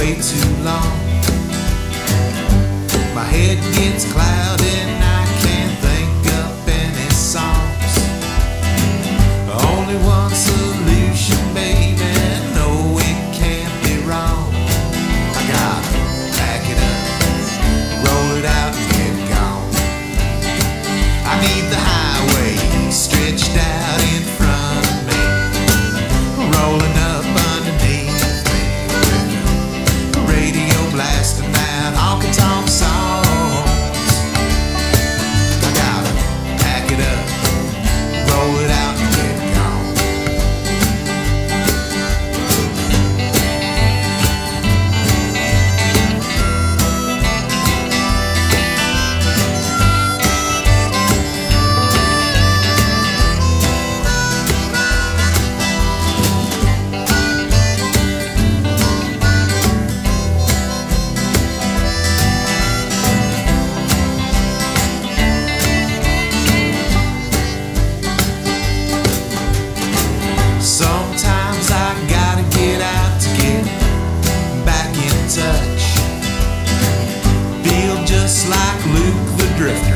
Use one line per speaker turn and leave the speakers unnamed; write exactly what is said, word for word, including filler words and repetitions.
way too long. My head gets clouded and I can't think up any songs. Only one solution, baby, no, it can't be wrong. I gotta pack it up, roll it out and get gone. I need the highway stretched out in front of me, rolling up underneath me, with the radio blasting out honky-tonk songs. I gotta pack it up, roll it out and get gone. Sometimes I gotta get out to get back in touch. Feel just like Luke the Drifter.